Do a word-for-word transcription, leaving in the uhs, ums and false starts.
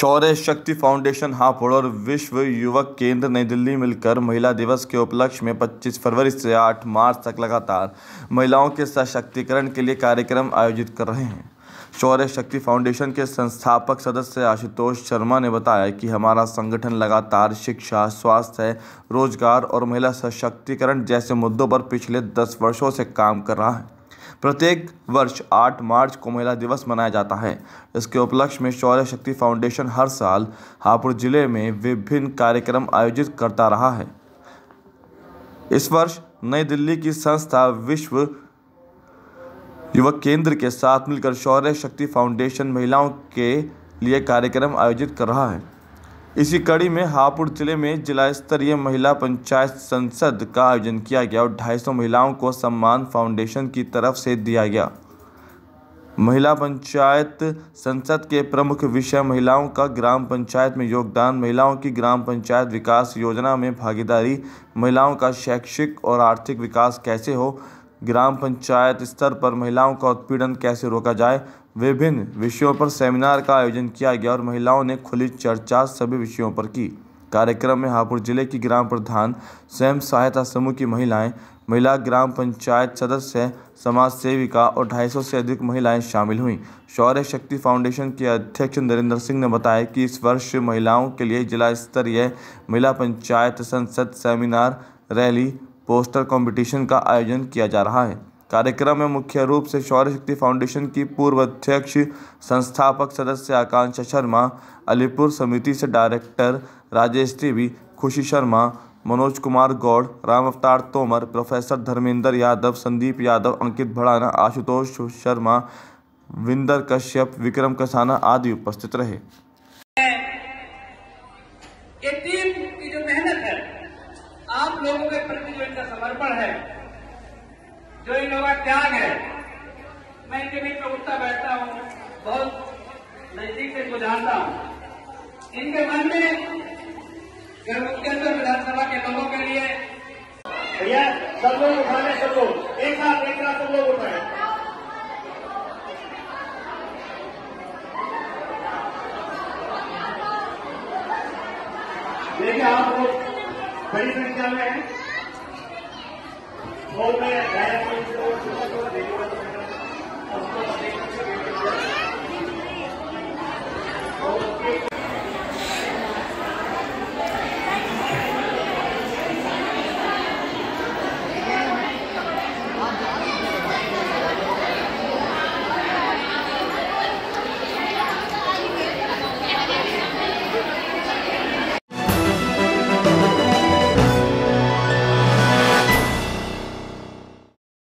शौर्य शक्ति फाउंडेशन हापुड़ और विश्व युवक केंद्र नई दिल्ली मिलकर महिला दिवस के उपलक्ष्य में पच्चीस फरवरी से आठ मार्च तक लगातार महिलाओं के सशक्तिकरण के लिए कार्यक्रम आयोजित कर रहे हैं। शौर्य शक्ति फाउंडेशन के संस्थापक सदस्य आशुतोष शर्मा ने बताया कि हमारा संगठन लगातार शिक्षा, स्वास्थ्य, रोजगार और महिला सशक्तिकरण जैसे मुद्दों पर पिछले दस वर्षों से काम कर रहा है। प्रत्येक वर्ष आठ मार्च को महिला दिवस मनाया जाता है। इसके उपलक्ष्य में शौर्य शक्ति फाउंडेशन हर साल हापुड़ जिले में विभिन्न कार्यक्रम आयोजित करता रहा है। इस वर्ष नई दिल्ली की संस्था विश्व युवक केंद्र के साथ मिलकर शौर्य शक्ति फाउंडेशन महिलाओं के लिए कार्यक्रम आयोजित कर रहा है। इसी कड़ी में हापुड़ जिले में जिला स्तरीय महिला पंचायत संसद का आयोजन किया गया और ढाई सौ महिलाओं को सम्मान फाउंडेशन की तरफ से दिया गया। महिला पंचायत संसद के प्रमुख विषय महिलाओं का ग्राम पंचायत में योगदान, महिलाओं की ग्राम पंचायत विकास योजना में भागीदारी, महिलाओं का शैक्षिक और आर्थिक विकास कैसे हो, ग्राम पंचायत स्तर पर महिलाओं का उत्पीड़न कैसे रोका जाए। विभिन्न विषयों पर सेमिनार का आयोजन किया गया और महिलाओं ने खुली चर्चा सभी विषयों पर की। कार्यक्रम में हापुड़ जिले की ग्राम प्रधान, स्वयं सहायता समूह की महिलाएं, महिला ग्राम पंचायत सदस्य, समाज सेविका और ढाई सौ से अधिक महिलाएं शामिल हुईं। शौर्य शक्ति फाउंडेशन के अध्यक्ष नरेंद्र सिंह ने बताया कि इस वर्ष महिलाओं के लिए जिला स्तरीय महिला पंचायत संसद सेमिनार, रैली, पोस्टर कंपटीशन का आयोजन किया जा रहा है। कार्यक्रम में मुख्य रूप से शौर्य शक्ति फाउंडेशन की पूर्व अध्यक्ष संस्थापक सदस्य आकांक्षा शर्मा, अलीपुर समिति से डायरेक्टर राजेश देवी, खुशी शर्मा, मनोज कुमार गौड़, राम अवतार तोमर, प्रोफेसर धर्मेंद्र यादव, संदीप यादव, अंकित भड़ाना, आशुतोष शर्मा, विंदर कश्यप, विक्रम कसाना आदि उपस्थित रहे। ये टीम की जो मेहनत है, आप लोगों के प्रति जो इनका समर्पण है, जो इन लोगों का त्याग है, मैं इनके बीच में उठता बैठता हूँ, बहुत नजदीक से गुजारता हूँ। इनके मन में गर्भकेंद्र विधानसभा के लोगों के लिए भैया सब लोग उठाने, सब लोग एक साथ एक साथ सब लोग उठाए। देखिए आप लोग बड़ी संख्या में हैं, में